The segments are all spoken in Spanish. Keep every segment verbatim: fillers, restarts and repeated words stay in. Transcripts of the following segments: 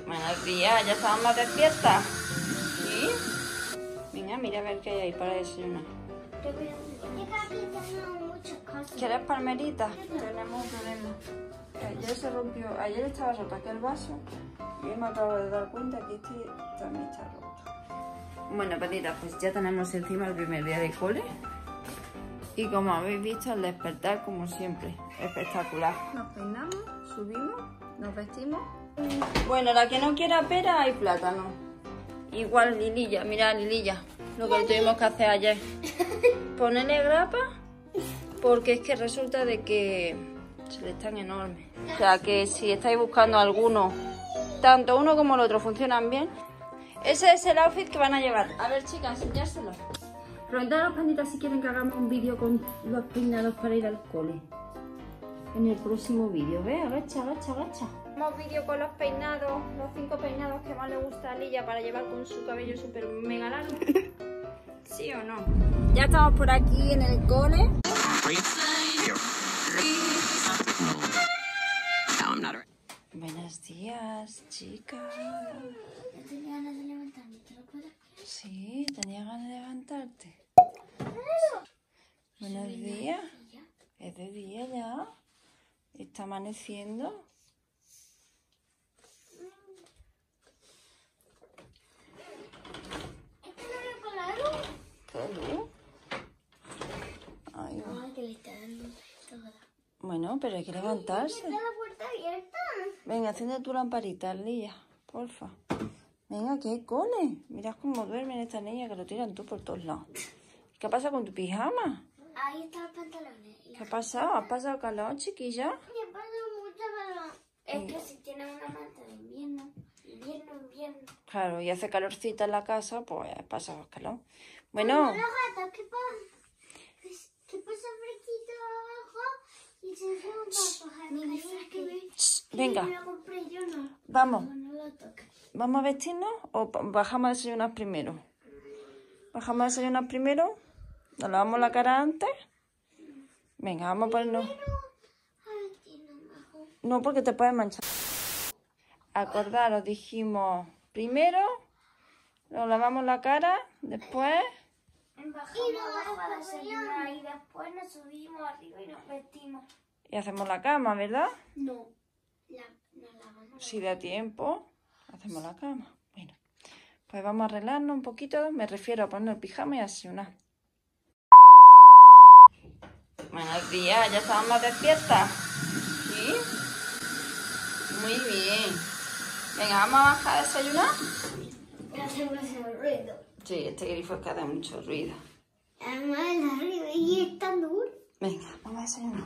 Buenos días, ya estamos más despiertas. ¿Sí? Venga, mira a ver qué hay ahí para desayunar. ¿Quieres palmerita? Tenemos un problema. Ayer se rompió, ayer estaba roto aquel vaso y hoy me acabo de dar cuenta que este también está roto. Bueno, patitas, pues ya tenemos encima el primer día de cole. Y como habéis visto, el despertar, como siempre, espectacular. Nos peinamos, subimos, nos vestimos. Bueno, la que no quiera pera, hay plátano. Igual Lililla, mira Lililla, lo que tuvimos que hacer ayer. Ponerle grapa, porque es que resulta de que se le están enormes. O sea que si estáis buscando alguno, tanto uno como el otro funcionan bien. Ese es el outfit que van a llevar. A ver, chicas, enseñárselo. Preguntad a los panditas si quieren que hagamos un vídeo con los peinados para ir al cole. En el próximo vídeo, ¿ves? Agacha, agacha, agacha. Hacemos vídeo con los peinados, los cinco peinados que más le gusta a Lilla para llevar con su cabello súper mega largo. ¿Sí o no? Ya estamos por aquí en el cole. Buenos días, chicas. Yo tenía ganas de levantarme, ¿te lo puedo creer? Sí, tenía ganas de levantarte. Buenos días. Es de día ya. Está amaneciendo. ¿Esto no veo con la luz? ¿Qué luz? Ay, No, que le está dando toda. bueno, pero hay que levantarse. ¿Está la puerta abierta? Venga, enciende tu lamparita, Lilla, porfa. Venga, ¿qué cole? Mirad cómo duermen estas niñas que lo tiran tú por todos lados. ¿Qué pasa con tu pijama? Ahí están los pantalones. ¿Qué ha pasado? ¿Has pasado calor, chiquilla? Me pasa mucho calor. Es que si tienen una manta de invierno, invierno, invierno. Claro, y hace calorcita en la casa, pues pasa calor. Bueno. Los gatos, ¿qué pasa? ¿Qué pasa fresquito abajo? Y se sube para coger mi disfraz que me... Venga. Me lo compré yo, no. Vamos. No lo toques. ¿Vamos a vestirnos o bajamos a desayunar primero? ¿Bajamos a desayunar primero? ¿Nos lavamos la cara antes? Venga, vamos a ponernos... No, porque te puedes manchar. Acordaros, dijimos primero, nos lavamos la cara, después... Bajamos abajo a desayunar y después nos subimos arriba y nos vestimos. Y hacemos la cama, ¿verdad? No, la, nos lavamos. Si da tiempo, hacemos la cama. Bueno, pues vamos a arreglarnos un poquito. Me refiero a poner el pijama y a desayunar. Buenos días, ya estamos más despiertas. ¿Sí? Muy bien. Venga, vamos a bajar a desayunar. Ya hacemos el ruido. Sí, este grifo es que hace mucho ruido. Además el ruido y es tan duro. Venga, vamos a desayunar.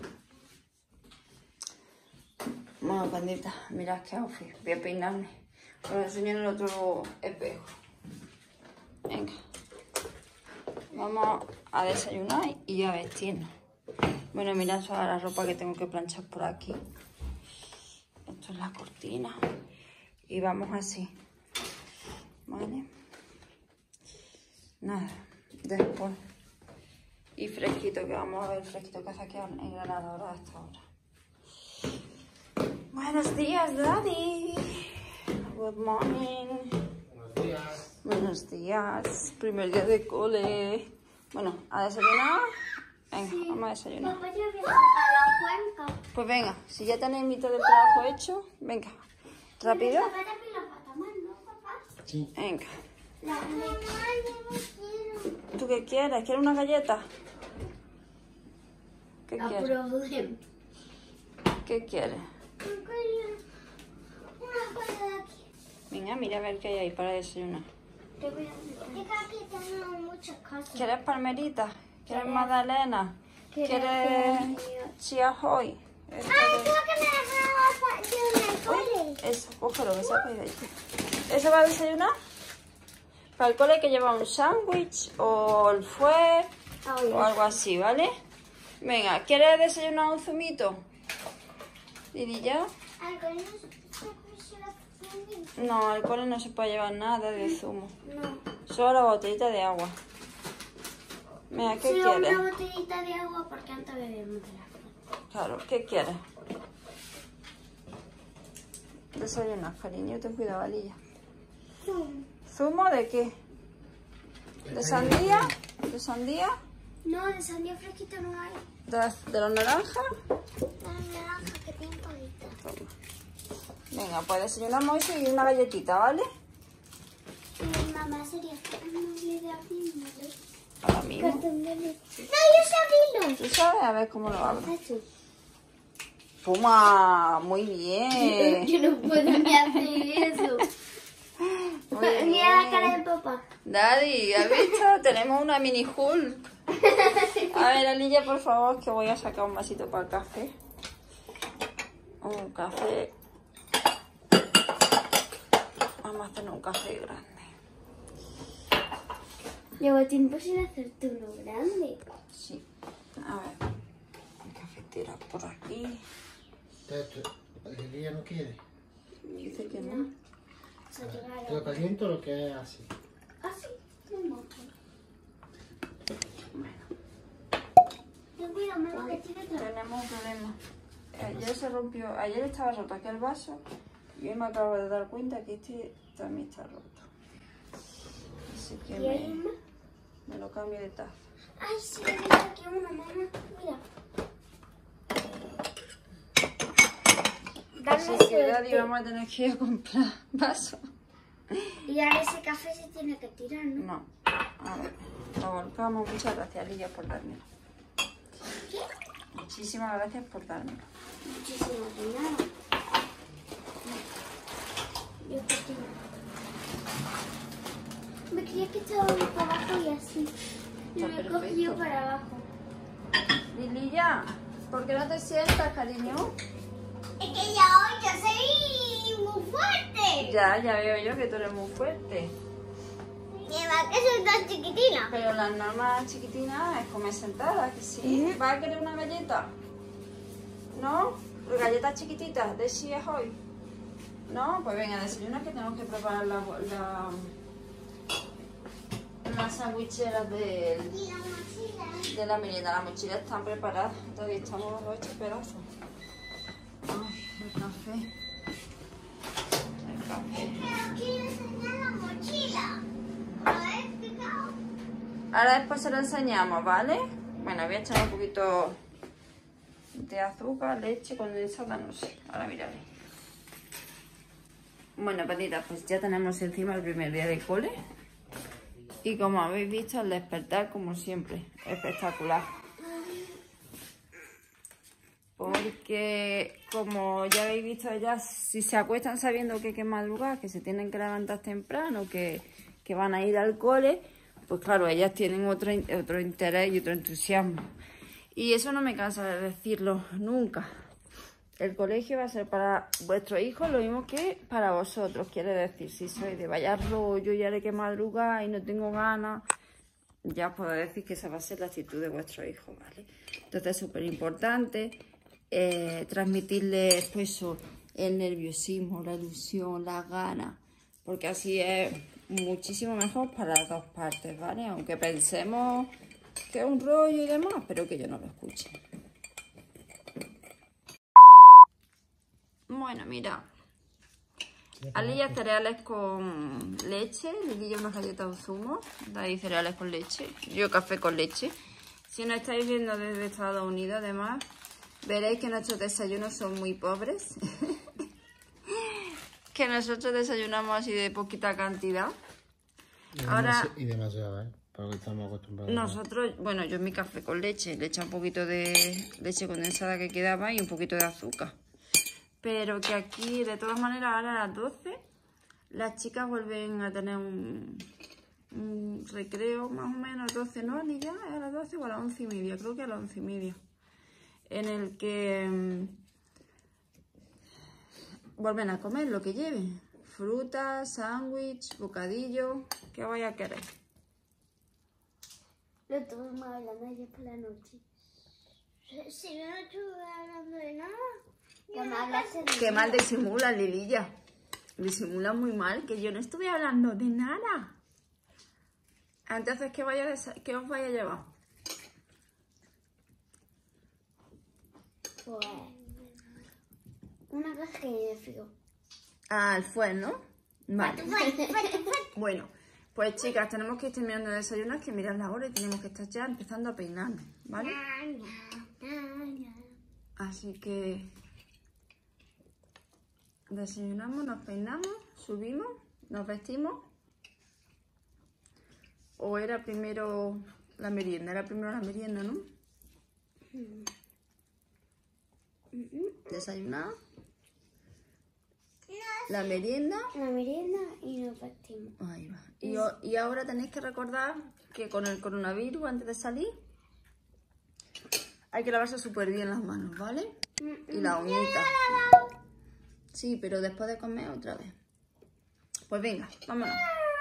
Bueno, pandita, mirad qué outfit. Voy a peinarme. Os enseño en el otro espejo. Venga. Vamos a desayunar y a vestirnos. Bueno, mirad toda la ropa que tengo que planchar por aquí. Esto es la cortina. Y vamos así. ¿Vale? Nada. Después. Y fresquito, que vamos a ver el fresquito que hace aquí en Granada ahora a esta hora. Buenos días, Daddy. Good morning. Buenos días. Buenos días. Primer día de cole. Bueno, ¿a desayunar? Venga, sí. Vamos a desayunar. Papá, yo voy a sacar la cuenca. Pues venga, si ya tenéis mitad del trabajo hecho, venga. Rápido. Papá, también la pata más, ¿no, papá? Sí. Venga. La mamá, yo no quiero. ¿Tú qué quieres? ¿Quieres una galleta? ¿Qué La quieres? problem. ¿Qué quieres? Yo quería una cosa de aquí. Venga, mira a ver qué hay ahí para desayunar. Te voy a decir. Es que aquí tenemos muchas cosas. ¿Quieres palmerita? ¿Quieres magdalena? ¿Quieres ¿Quieres chia hoy? Ay, creo que me dejaba yo en el cole. Eso, cógelo, que se ha caído ahí. ¿Eso va a desayunar? Para el cole hay que llevar un sándwich o el fue Oh, o algo así, ¿vale? Venga, ¿quieres desayunar un zumito? Didi ya. ¿Al cole no se puede llevar zumito? No, al cole no se puede llevar nada de zumo. No. Solo la botellita de agua. Mira, ¿qué Sí, quieres? una botellita de agua porque antes bebíamos de la fuente. Claro, ¿qué quieres? desayunas, cariño? Ten cuidado, Alilla. Zumo. ¿Zumo de qué? ¿De sandía? ¿De sandía? No, de sandía fresquita no hay. ¿De, de los naranjas? La naranja que tiene palita. Toma. Venga, pues desayunamos eso y una galletita, ¿vale? Mi mamá sería amable de abrirlo. Ahora mismo. Cartón de leche. No, yo sé abrirlo. ¿Tú sabes? A ver cómo lo abro. Eso. ¡Puma! Muy bien. Yo no puedo ni hacer eso. Muy bien. Mira la cara de papá. Daddy, ¿has visto? Tenemos una mini Hulk. A ver, Alilla, por favor, que voy a sacar un vasito para el café. Un café. Vamos a hacer un café grande. Llevo tiempo sin hacerte uno grande. Sí. A ver. Cafetera por aquí. ¿El día no quiere? Dice que no. Se lleva ¿Te lo caliento o lo que es así? así. Muy mojo. Ten cuidado, me lo que tiene atrás. Tenemos un problema. Ayer se rompió, ayer estaba roto aquel vaso y hoy me acabo de dar cuenta que este también está roto. Así que ¿Y hay me, más? me lo cambio de taza. Ay, sí, mira aquí una, mamá. Mira. Así Dame que Daddy, suerte. vamos a tener que ir a comprar vasos. Y ahora ese café se tiene que tirar, ¿no? No, a ver, lo volcamos. Muchas gracias, Lidia, por dármelo. ¿Qué? Muchísimas gracias por dármelo. Muchísimo de nada. Yo que tengo. Me creía que estaba para abajo y así. Y Está me he perfecto. cogido para abajo. Lililla, ¿por qué no te sientas, cariño? Es que ya hoy yo soy muy fuerte. Ya, ya veo yo que tú eres muy fuerte. Mi mamá que soy tan chiquitina. Pero las normas chiquitinas es comer sentada, que sí. ¿Vas a querer una galleta? ¿No? ¿Galletas chiquititas de si es hoy? No, pues venga, desayuna que tenemos que preparar la, la, las sandwicheras del, Y la mochila. de la merienda. Las mochilas están preparadas, todavía estamos los hechos pedazos. Ay, el café. El café. Pero quiero enseñar la mochila. ¿Lo he explicado? Ahora después se lo enseñamos, ¿vale? Bueno, voy a echar un poquito de azúcar, leche condensada, no sé. Ahora miraré. Bueno, patitas, pues ya tenemos encima el primer día de cole. Y como habéis visto, al despertar, como siempre, espectacular. Porque, como ya habéis visto, ellas, si se acuestan sabiendo que hay que madrugar, que se tienen que levantar temprano, que, que van a ir al cole, pues claro, ellas tienen otro, otro interés y otro entusiasmo. Y eso no me cansa de decirlo nunca. El colegio va a ser para vuestros hijos lo mismo que para vosotros. Quiere decir, si sois de vaya rollo y haré que madrugar y no tengo ganas, ya os puedo decir que esa va a ser la actitud de vuestros hijos, ¿vale? Entonces es súper importante eh, transmitirles pues, eso, el nerviosismo, la ilusión, las ganas, porque así es muchísimo mejor para las dos partes, ¿vale? Aunque pensemos que es un rollo y demás, pero que ellos no lo escuchen. Bueno, mira, Alilla cereales con leche, Lililla unas galletas de zumo, Daddy cereales con leche, yo café con leche. Si nos estáis viendo desde Estados Unidos, además, veréis que nuestros desayunos son muy pobres, que nosotros desayunamos así de poquita cantidad. Y Ahora, demasi- y demasiado, ¿eh? Porque estamos acostumbrados. nosotros, bueno, yo en mi café con leche, le eché un poquito de leche condensada que quedaba y un poquito de azúcar. Pero que aquí, de todas maneras, ahora a las doce, las chicas vuelven a tener un, un recreo más o menos, doce, ¿no? Ni ya, a las doce o a las once y media, creo que a las once y media. En el que mmm, vuelven a comer lo que lleven. Fruta, sándwich, bocadillo, ¿qué vaya a querer? No estuvimos hablando ayer por la noche. Si no estuve hablando de nada. Que me hablaste de Qué mal disimula, Lililla. Disimula muy mal, que yo no estuve hablando de nada. Entonces, ¿qué, vaya a ¿qué os vaya a llevar? Pues una caja de frío. Ah, el fuet, ¿no? Vale. Fuerte, fuerte, fuerte. Bueno, pues chicas, tenemos que ir terminando de desayunar, que mirad la hora y tenemos que estar ya empezando a peinarnos, ¿vale? Así que desayunamos, nos peinamos, subimos, nos vestimos. ¿O era primero la merienda? Era primero la merienda, ¿no? Desayunar. La merienda. La merienda y nos vestimos. Ahí va. Y, o- y ahora tenéis que recordar que con el coronavirus, antes de salir, hay que lavarse súper bien las manos, ¿vale? Y la uñita. Sí, pero después de comer otra vez. Pues venga, vámonos.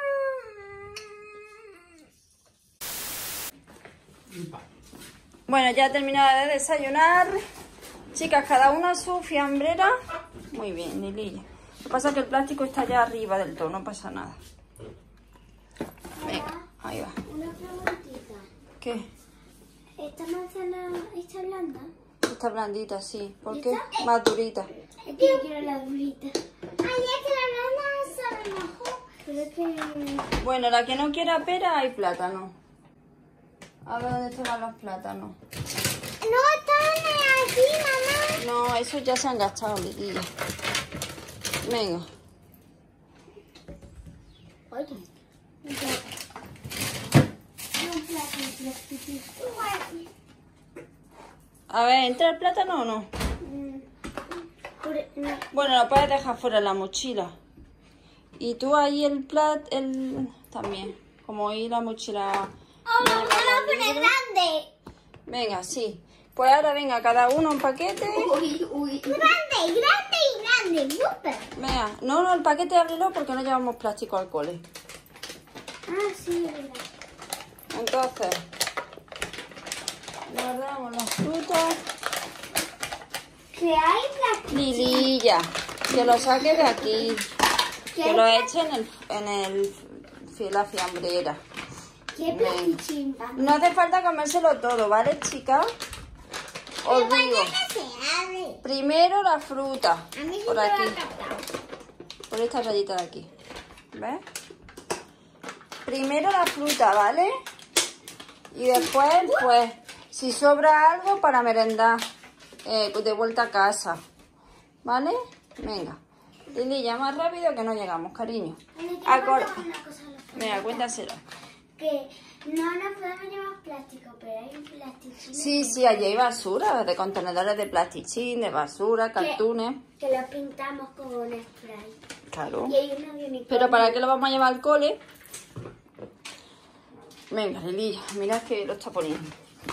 Bueno, ya he terminado de desayunar. Chicas, cada una su fiambrera. Muy bien, Lililla. Lo que pasa es que el plástico está allá arriba del todo, no pasa nada. Venga, ahí va. Una preguntita. ¿Qué? ¿Esta manzana está blanda? Está blandita, sí. ¿Por qué? ¿Esta? Más durita. Es que yo quiero la durita. Ay, es que la blanda sabe mejor. Pero es que... Bueno, la que no quiera pera, hay plátano. A ver dónde están los plátanos. No, están aquí, mamá. No, esos ya se han gastado, Lililla. Venga. Oye. Un plato. Un plato, un platito. A ver, ¿entra el plátano o no? Mm. Por- no. Bueno, lo puedes dejar fuera en la mochila. Y tú ahí el plat, el... también. Como ahí la mochila... Oh, no mamá, lleva los pero es libros. grande. Venga, sí. Pues ahora venga, cada uno un paquete. Uy, uy. Grande, grande y grande. Súper. Venga, no, no, el paquete ábrelo porque no llevamos plástico al cole. Ah, sí, es verdad. Entonces, guardamos las frutas. ¿Qué hay plástico? Lililla, que lo saque de aquí. ¿Qué Que hay lo pla- eche en, el, en el, fi- la fiambrera. ¿Qué plastichín, papá? No hace falta comérselo todo, ¿vale, chicas? Os digo, se abre. primero la fruta. A mí sí Por me aquí, va a captar. por esta rayita de aquí. ¿Ves? Primero la fruta, ¿vale? Y después, pues, si sobra algo para merendar, eh, de vuelta a casa. ¿Vale? Venga. Lililla, más rápido que no llegamos, cariño. Oye, quiero Acor- contar una cosa a los Venga, cuéntaselo. Que no nos podemos llevar plástico, pero hay un plastichín. Sí, sí, allí hay basura, de contenedores de plastichín, de basura, cartones. Que lo pintamos con spray. Claro. Y hay uno de unicornio. Pero ¿para qué lo vamos a llevar al cole? Venga, Lililla, mirad que lo está poniendo.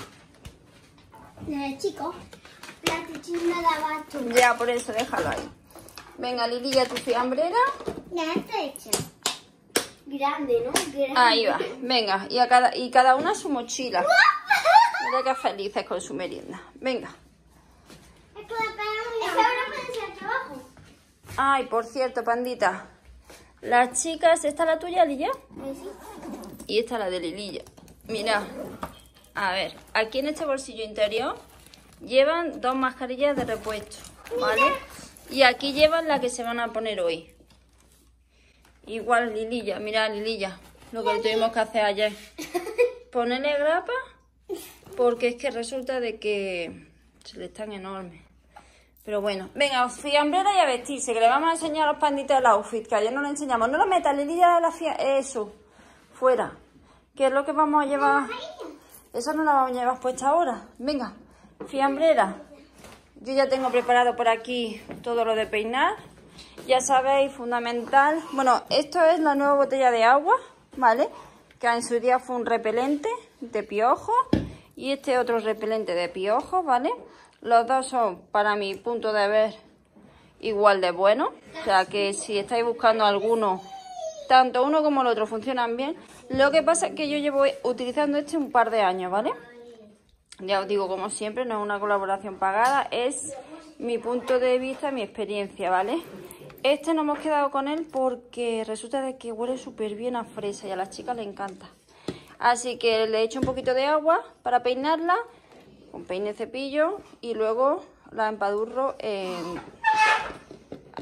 Eh, chicos, plastichín no da basto. Ya, por eso, déjalo ahí. Venga, Lililla, tu fiambrera. Ya está hecho. Grande, ¿no? Grande. Ahí va. Venga, y, a cada, y cada una su mochila. Mira qué felices con su merienda. Venga. Es que la pegamos y ahora puede ser aquí abajo. Ay, por cierto, pandita. Las chicas, ¿esta es la tuya, Lilla? Eh, sí. Y esta es la de Lililla. Mira, a ver, aquí en este bolsillo interior llevan dos mascarillas de repuesto, ¿vale? Y aquí llevan la que se van a poner hoy. Igual Lililla, mira Lililla, lo que tuvimos que hacer ayer. Ponerle grapa, porque es que resulta de que se le están enormes. Pero bueno, venga, fiambrera y a vestirse, que le vamos a enseñar a los panditas el outfit, que ayer no le enseñamos. No lo metas, Lililla, la fia... eso, fuera. ¿Qué es lo que vamos a llevar? Eso no lo vamos a llevar puesta ahora. Venga, fiambrera. Yo ya tengo preparado por aquí todo lo de peinar. Ya sabéis, fundamental. Bueno, esto es la nueva botella de agua, ¿vale? Que en su día fue un repelente de piojos. Y este otro repelente de piojos, ¿vale? Los dos son, para mi punto de ver, igual de buenos. O sea que si estáis buscando alguno, tanto uno como el otro funcionan bien. Lo que pasa es que yo llevo utilizando este un par de años, ¿vale? Ya os digo, como siempre, no es una colaboración pagada, es mi punto de vista, mi experiencia, ¿vale? Este no hemos quedado con él porque resulta de que huele súper bien a fresa y a las chicas les encanta. Así que le echo un poquito de agua para peinarla, con peine cepillo, y luego la empadurro en,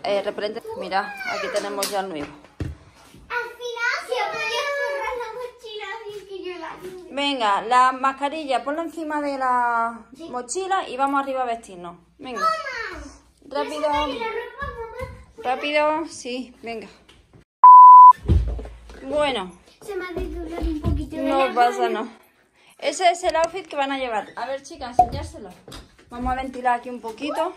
eh, repelente. Mira, aquí tenemos ya el nuevo. Al final se podía borrar la mochila así que yo la vi. Venga, la mascarilla, ponla encima de la Sí. mochila y vamos arriba a vestirnos. Venga, ¡Mamá! rápido, Y la ropa, mamá. rápido, sí, venga. Bueno, Se me ha desdoblado un poquito de no la pasa, mano. no. Ese es el outfit que van a llevar. A ver, chicas, enseñárselo. Vamos a ventilar aquí un poquito.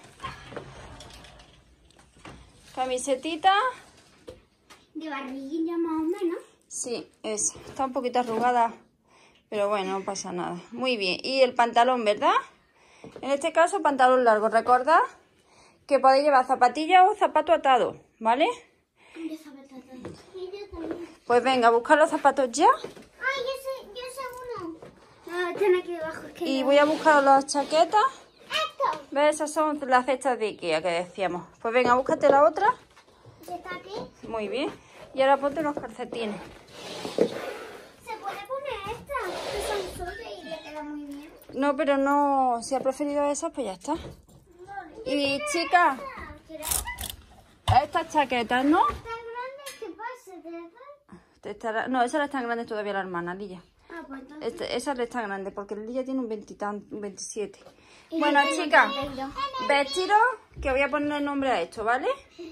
Camisetita. De barriguilla más o menos. Sí, es. Está un poquito arrugada, pero bueno, no pasa nada. Muy bien. Y el pantalón, ¿verdad? En este caso, pantalón largo. Recordad que podéis llevar zapatillas o zapato atado, ¿vale? Yo zapatos. Y yo también. Pues venga, buscar los zapatos ya. Ay, yo sé, yo sé uno. No, están aquí debajo. Es que Y no. voy a buscar las chaquetas. Esto. ¿Ves? Esas son las cestas de Ikea que decíamos. Pues venga, búscate la otra. ¿Ya está aquí? Muy bien. Y ahora ponte los calcetines. Se puede poner esta. Que son soles y le queda muy bien. No, pero no... Si has preferido esas, pues ya está. Y chicas, ¿Quieres? estas chaquetas, ¿no? Tan grande que pase, ¿de verdad? Te estará- No, esa le están grandes todavía la hermana, Lilla. Ah, pues entonces. Este, esa le está grande porque Lilla tiene un, veintitan- un veintisiete. Y Bueno, yo tengo chicas, treinta y dos. vestiros, que voy a poner el nombre a esto, ¿vale?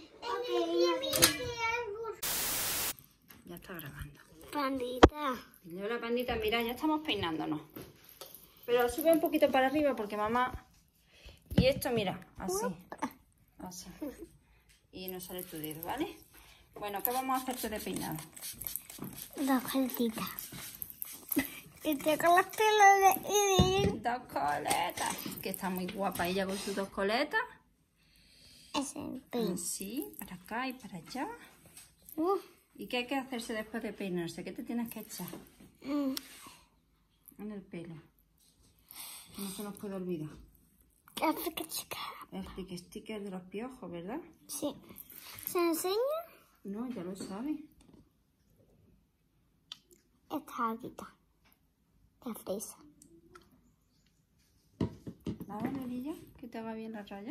Ya está grabando. Pandita. Y yo la pandita, mira, ya estamos peinándonos. Pero sube un poquito para arriba porque mamá... Y esto, mira, así. Así. Y no sale tu dedo, ¿vale? Bueno, ¿qué vamos a hacerte de peinado? Dos calcitas. Y te con las pelas de Edith. Dos coletas. Que está muy guapa ella con sus dos coletas. Es el pin. Sí, para acá y para allá. Uh, ¿Y qué hay que hacerse después de peinarse? ¿Qué te tienes que echar mm. en el pelo? No se nos puede olvidar. África chica. El stick sticker de los piojos, ¿verdad? Sí. ¿Se enseña? No, ya lo sabes. Esta aquí está. La fresa. Nada, Lorilla, que te haga bien la raya.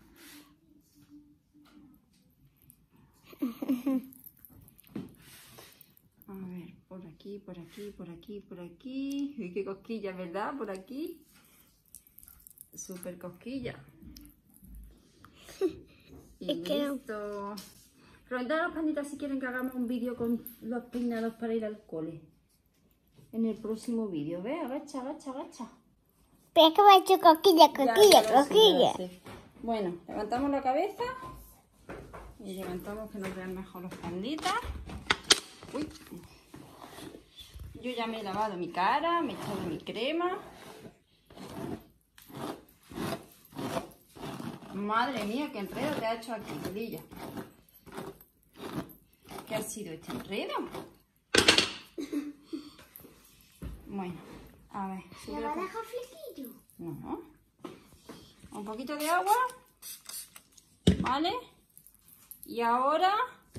A ver, por aquí, por aquí, por aquí, por aquí. Uy, qué cosquilla, ¿verdad? Por aquí. Súper cosquilla. Y Es que- listo. Preguntad a los panditas si quieren que hagamos un vídeo con los peinados para ir al cole. En el próximo vídeo, ¿ves? Agacha, agacha, agacha. Pero es que me ha hecho coquilla, Ya, coquilla, ya lo sé, coquilla. ya lo sé. Bueno, levantamos la cabeza y levantamos que nos vean mejor los panditas. Uy. Yo ya me he lavado mi cara, me he echado mi crema. Madre mía, qué enredo te ha hecho aquí, Lilla. ¿Qué ha sido este enredo? Bueno, a ver. ¿Le sube va a la- dejar flequillo? No. Un poquito de agua. ¿Vale? Y ahora,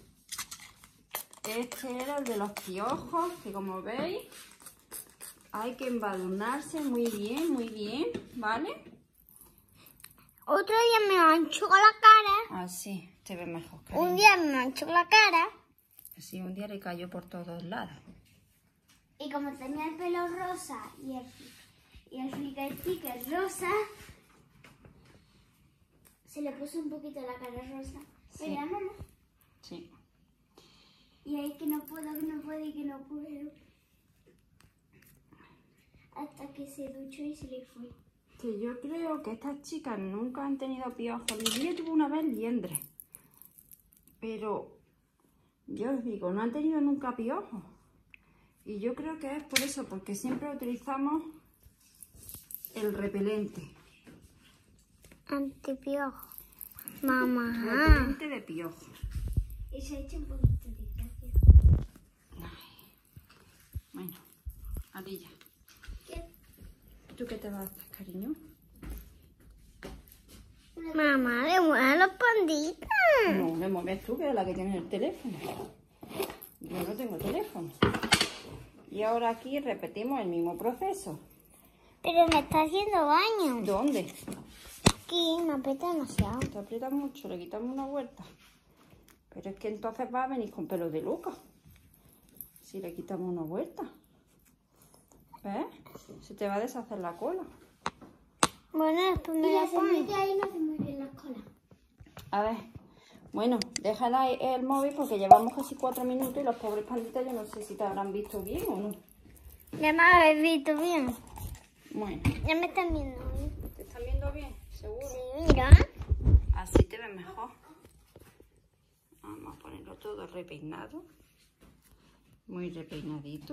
este era el de los piojos, que como veis, hay que embadurnarse muy bien, muy bien, ¿vale? Otro día me manchó la cara. Así, te ve mejor, cariño. Un día me manchó la cara. Sí, un día le cayó por todos lados. Y como tenía el pelo rosa y el, y el flicker sticker rosa, se le puso un poquito la cara rosa. Sí. ¿Verdad, mamá? Sí. Y ahí que no puedo, que no puedo y que no puedo. Hasta que se duchó y se le fue. Que yo creo que estas chicas nunca han tenido piojos. Lidia tuvo una vez liendre. Pero yo os digo, no han tenido nunca piojos. Y yo creo que es por eso, porque siempre utilizamos el repelente. Antipiojo. Mamá. Repelente de piojos. Y se echa un poquito de café. Bueno, Alilla, ¿Qué? ¿tú qué te vas a hacer, cariño? Mamá, le mueven los panditas. No, me mueves tú, que eres la que tienes el teléfono. Yo no tengo teléfono. Y ahora aquí repetimos el mismo proceso. Pero me está haciendo baño. ¿Dónde? Aquí me aprieta demasiado. Te aprieta mucho, le quitamos una vuelta. Pero es que entonces va a venir con pelo de loca. Si le quitamos una vuelta. ¿Ves? Se te va a deshacer la cola. Bueno, después me la pongo. Ahí no se mueve la cola. A ver. Bueno, déjala ahí el móvil porque llevamos casi cuatro minutos y los pobres panditas yo no sé si te habrán visto bien o no. Ya me habéis visto bien. Bueno. Ya me están viendo. ¿Te están viendo bien? ¿Seguro? Sí, mira. Así te ves mejor. Vamos a ponerlo todo repeinado. Muy repeinadito.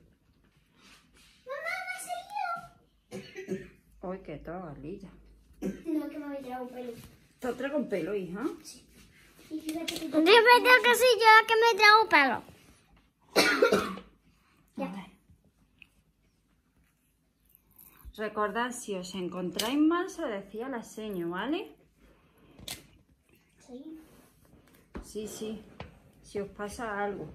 Mamá, me ha salido. Uy, qué todo, Lilla. No, que me había tirado un pelo. ¿Te has traído un pelo, hija? Sí. Y fíjate que yo... Yo me tengo que soy yo que me trago un pelo. Ya. A ver. Recordad, si os encontráis mal, se decía la seño, ¿vale? Sí. Sí, sí. Si os pasa algo.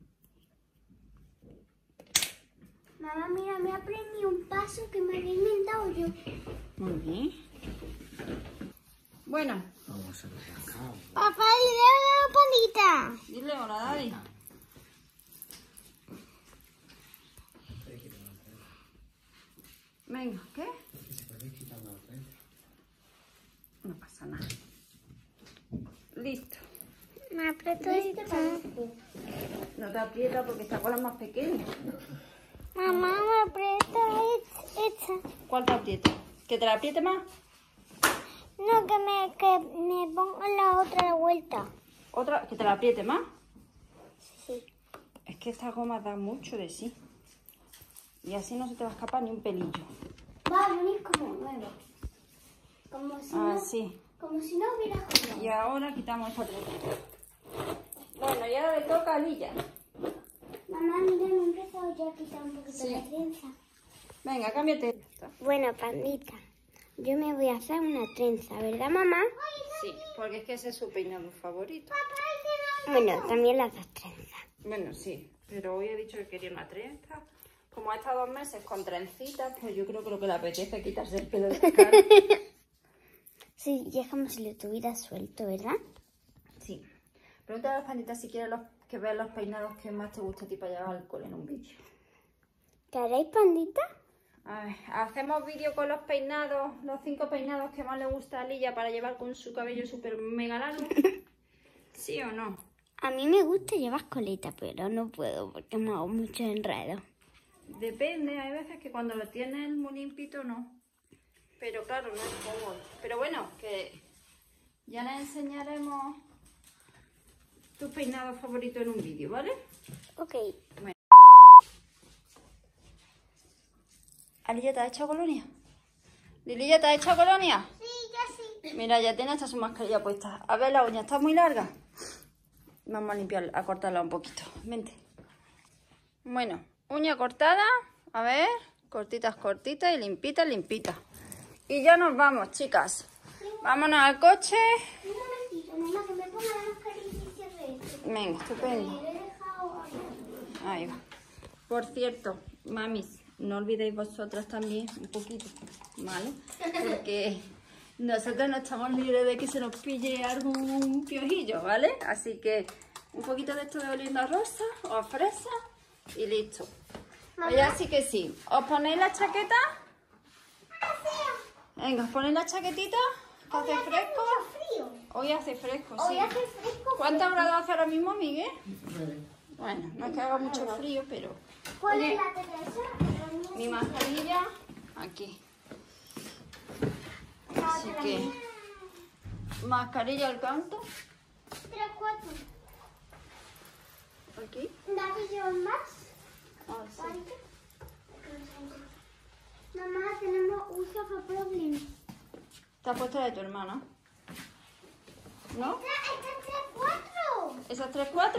Mamá, mira, me aprendí un paso que me había inventado yo. Muy bien. Bueno. Vamos a ver acá. Papá, dile a la pandita. Dile hola, Daddy. Venga, ¿qué? Se puede quitar la frente. No pasa nada. Listo. Me aprieto esto. No te aprieta porque esta cola es más pequeña. Mamá, me aprieta esta. ¿Cuál te aprieta? ¿Que te la apriete más? No, que me, que me ponga la otra de vuelta. ¿Otra? ¿Que te la apriete más? Sí. Es que esta goma da mucho de sí. Y así no se te va a escapar ni un pelillo. Va a venir como nuevo. Como si no, Así. como si no hubiera jugado. Y ahora quitamos esta trenza. Bueno, y ahora le toca a Lilla. Mamá, mira, me he empezado ya a quitar un poquito Sí. la trenza. Venga, cámbiate. Bueno, pandita, yo me voy a hacer una trenza, ¿verdad, mamá? Sí, porque es que ese es su peinado favorito. Bueno, también las dos trenzas. Bueno, sí, pero hoy he dicho que quería una trenza. Como ha estado dos meses con trencitas, pues yo creo que lo que le apetece es quitarse el pelo de la cara. Sí, y es como si lo tuviera suelto, ¿verdad? Sí. Pregúntale a las panditas si quieres los, que vean los peinados que más te gusta a ti para llevar al cole en un vídeo. ¿Qué haréis, pandita? A ver, hacemos vídeo con los peinados, los cinco peinados que más le gusta a Lilla para llevar con su cabello súper mega largo. ¿Sí o no? A mí me gusta llevar coleta, pero no puedo porque me hago mucho enredo. Depende, hay veces que cuando lo tienes muy limpito no. Pero claro, no es cómodo. Pero bueno, que ya les enseñaremos tus peinados favoritos en un vídeo, ¿vale? Ok. Bueno. ¿Alilla te ha hecho colonia? ¿Lililla te ha hecho colonia? Sí, ya sí. Mira, ya tiene hasta su mascarilla puesta. A ver, la uña está muy larga. Vamos a limpiarla, a cortarla un poquito. Vente. Bueno, uña cortada. A ver, cortitas, cortitas y limpitas, limpitas. Y ya nos vamos, chicas. Vámonos al coche. Un momentito, mamá, que me ponga la mascarilla y cierre esto. Venga, estupendo. Me lo he dejado ahí. Ahí va. Por cierto, mamis, no olvidéis vosotras también un poquito, ¿vale? Porque nosotros no estamos libres de que se nos pille algún piojillo, ¿vale? Así que un poquito de esto de oliendo a rosa o a fresa y listo. Pues ya sí que sí. ¿Os ponéis la chaqueta? Venga, os ponéis la chaquetita, que hace fresco. Frío. Hoy hace fresco, Hoy sí. hace fresco. ¿Cuántos grados hace ahora mismo, Miguel? Bueno, no es que haga mucho frío, pero... ¿Cuál Oye, es la televisión? mi mascarilla aquí. Así que mascarilla al canto. Tres, cuatro. Aquí. ¿David llevan más? Ah, sí. Mamá, tenemos un sofá problem. Te has puesto la de tu hermana, ¿no? ¡Esta es tres, cuatro! ¿Esas tres, cuatro?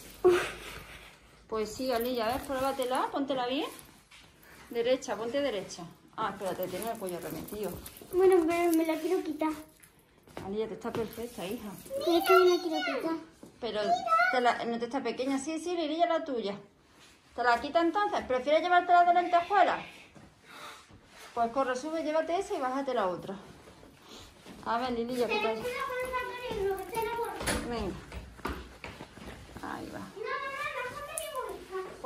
Pues sí, Alilla, a ver, pruébatela, póntela bien. Derecha, ponte derecha. Ah, espérate, tiene el cuello remetido. Bueno, pero me la quiero quitar. Alilla, te está perfecta, hija. Pero es que me la quiero quitar. Pero te la, no te está pequeña, sí, sí, Lililla, la tuya. ¿Te la quita entonces? ¿Prefieres llevártela de lentejuela? Pues corre, sube, llévate esa y bájate la otra. A ver, Lililla, ¿qué tal? Venga.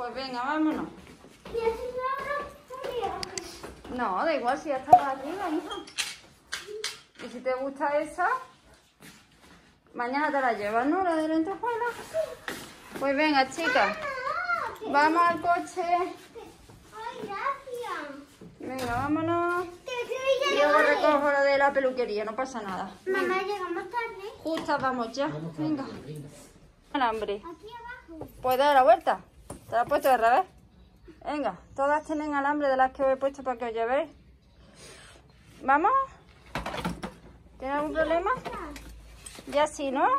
Pues venga, vámonos. Y así me abro un No, da igual si ya estaba arriba, hija. Y si te gusta esa, mañana te la llevas, ¿no? La de lentejuela. Pues venga, chicas. Vamos al coche. Ay, gracias. Venga, vámonos. Te estoy Y yo recojo lo de la peluquería, no pasa nada. Mamá, llegamos tarde. Justas vamos ya. Venga. El hambre. Aquí abajo. ¿Puedes dar la vuelta? ¿Te la has puesto de revés? Venga, todas tienen alambre de las que os he puesto para que os llevéis. ¿Vamos? ¿Tienes algún problema? Ya sí, ¿no?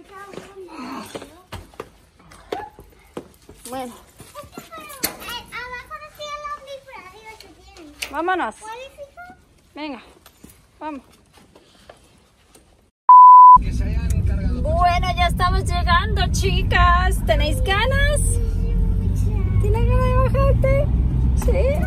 Bueno, Abajo decía el hombre y por arriba se tiene. vámonos. ¿Cualifica? Venga, vamos. Que se hayan encargado. Bueno, ya estamos llegando, chicas. ¿Tenéis ganas? ¿Tienes ganas de bajarte? ¿Sí?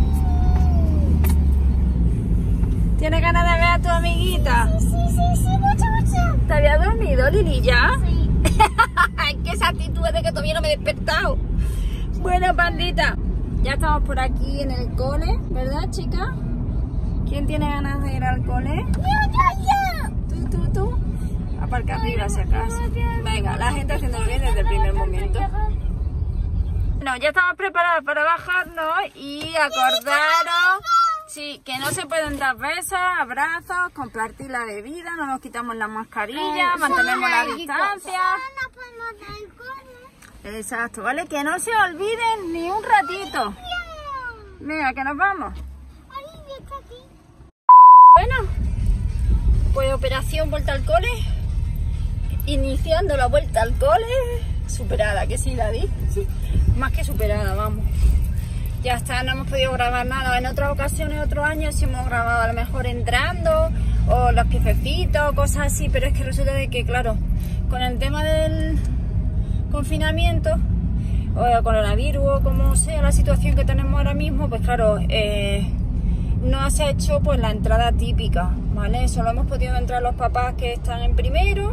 ¿Tienes ganas de ver a tu amiguita? Sí, sí, sí, mucho, mucho. ¿Te había dormido, Lili, ya? Sí. ¡Qué esa actitud de que todavía no me he despertado! Bueno, pandita, ya estamos por aquí en el cole, ¿verdad, chica? ¿Quién tiene ganas de ir al cole? Yo, yo, yo. ¿Tú, tú, tú? Aparca arriba, si acaso. Venga, la gente haciendo bien desde el primer momento. Bueno, ya estamos preparadas para bajarnos y acordaros, sí, que no se pueden dar besos, abrazos, compartir la bebida, no nos quitamos la mascarilla, mantenemos la distancia. No podemos dar el cole. Exacto, ¿vale? Que no se olviden ni un ratito. Venga, que nos vamos. Olivia está aquí. Bueno, pues operación vuelta al cole. Iniciando la vuelta al cole. Superada, que sí, David. Sí. Más que superada, vamos. Ya está, no hemos podido grabar nada. En otras ocasiones, otros años, sí hemos grabado a lo mejor entrando, o los piececitos, cosas así, pero es que resulta de que, claro, con el tema del confinamiento, o el coronavirus, o como sea la situación que tenemos ahora mismo, pues claro, eh, no se ha hecho pues la entrada típica, ¿vale? Solo hemos podido entrar los papás que están en primero,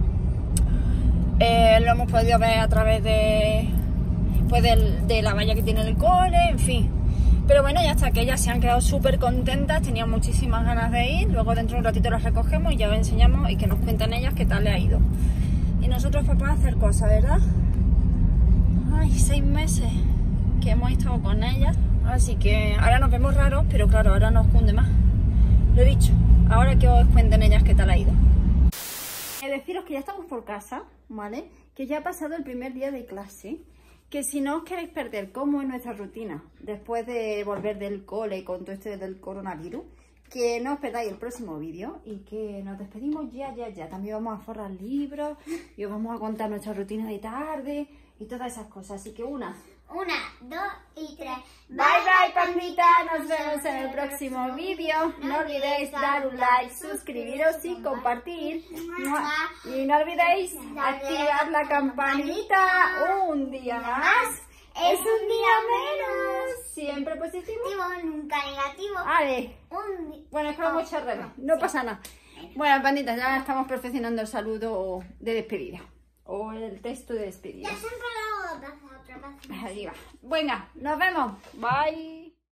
eh, lo hemos podido ver a través de... pues de, de la valla que tiene el cole, en fin. Pero bueno, ya hasta que ellas se han quedado súper contentas, tenían muchísimas ganas de ir. Luego dentro de un ratito las recogemos y ya os enseñamos y que nos cuentan ellas qué tal le ha ido. Y nosotros papás a hacer cosas, ¿verdad? Ay, seis meses que hemos estado con ellas. Así que ahora nos vemos raros, pero claro, ahora nos cunde más. Lo he dicho, ahora que os cuenten ellas qué tal ha ido. Eh, deciros que ya estamos por casa, ¿vale? Que ya ha pasado el primer día de clase. Que si no os queréis perder cómo es nuestra rutina después de volver del cole con todo este del coronavirus, que no os perdáis el próximo vídeo y que nos despedimos ya, ya, ya. También vamos a forrar libros y os vamos a contar nuestra rutina de tarde y todas esas cosas. Así que una... Una, dos y tres. Bye bye, pandita, nos vemos en el próximo vídeo. No olvidéis dar un like, suscribiros y compartir. Y no olvidéis activar la campanita. Un día más es un día menos. Siempre positivo. Positivo, nunca negativo. Vale. Un di- Bueno, es que lo hemos hecho al revés. No pasa nada. Bueno, panditas, ya estamos perfeccionando el saludo de despedida. O el texto de despedida. Ya se han parado otra vez. Arriba. Venga, nos vemos. Bye.